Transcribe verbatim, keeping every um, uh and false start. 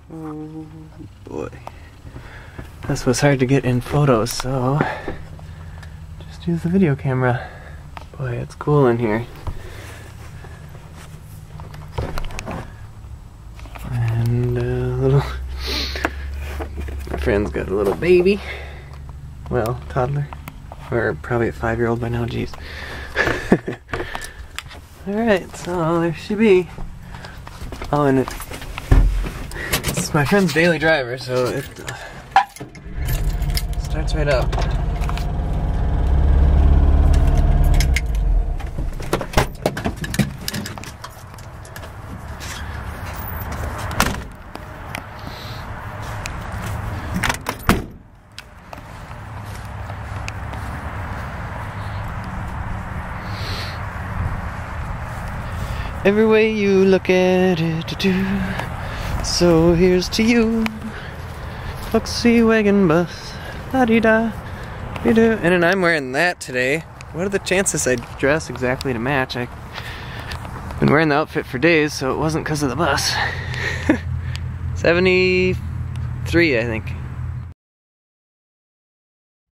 Oh boy. This was hard to get in photos, so just use the video camera. Boy, it's cool in here. And a little... my friend's got a little baby. Well, toddler. Or probably a five-year-old by now, jeez. Alright, so there she be. Oh, and it, it's my friend's daily driver, so it uh, starts right up. Every way you look at it, do, so here's to you. Foxy wagon bus, la-dee-da, dee-do. And then I'm wearing that today. What are the chances I dress exactly to match? I've been wearing the outfit for days, so it wasn't because of the bus. seventy-three, I think.